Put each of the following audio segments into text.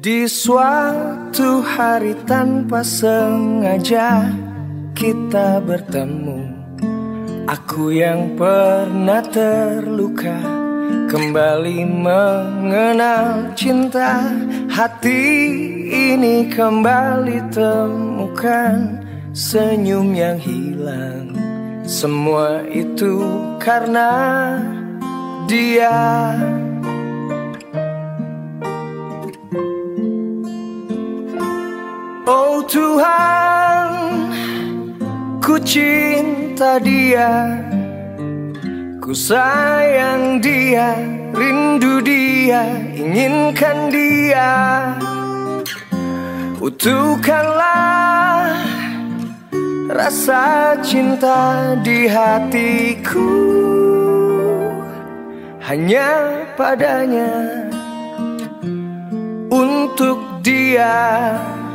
Di suatu hari tanpa sengaja kita bertemu. Aku yang pernah terluka kembali mengenal cinta. Hati ini kembali temukan senyum yang hilang. Semua itu karena dia. Oh Tuhan, ku cinta dia, ku sayang dia, rindu dia, inginkan dia. Utuhkanlah rasa cinta di hatiku, hanya padanya, untuk dia.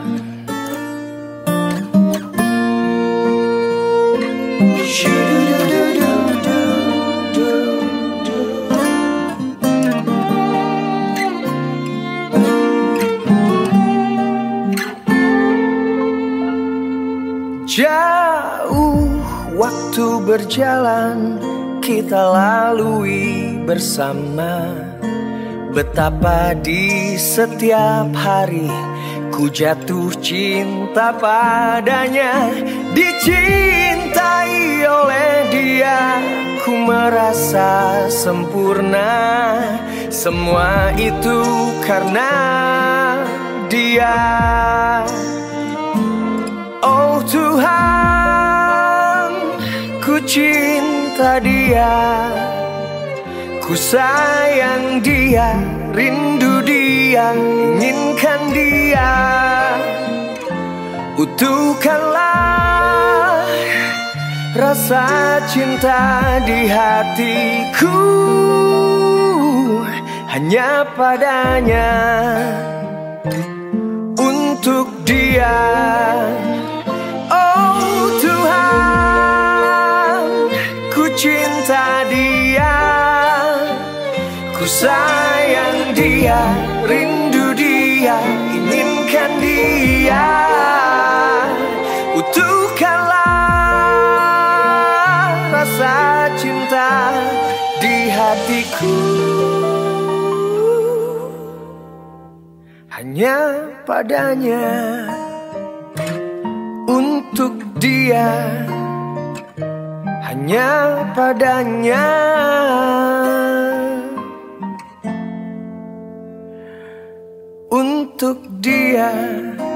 Jauh waktu berjalan kita lalui bersama. Betapa di setiap hari ku jatuh cinta padanya. Dicintai oleh dia ku merasa sempurna. Semua itu karena dia. Oh Tuhan, ku cinta dia, ku sayang dia, rindu dia, inginkan dia. Utuhkanlah rasa cinta di hatiku, hanya padanya, untuk dia. Oh Tuhan, ku cinta dia, ku sayang dia, rindu dia, inginkan dia. Utuhkanlah rasa cinta di hatiku, hanya padanya, untuk dia, hanya padanya, untuk dia.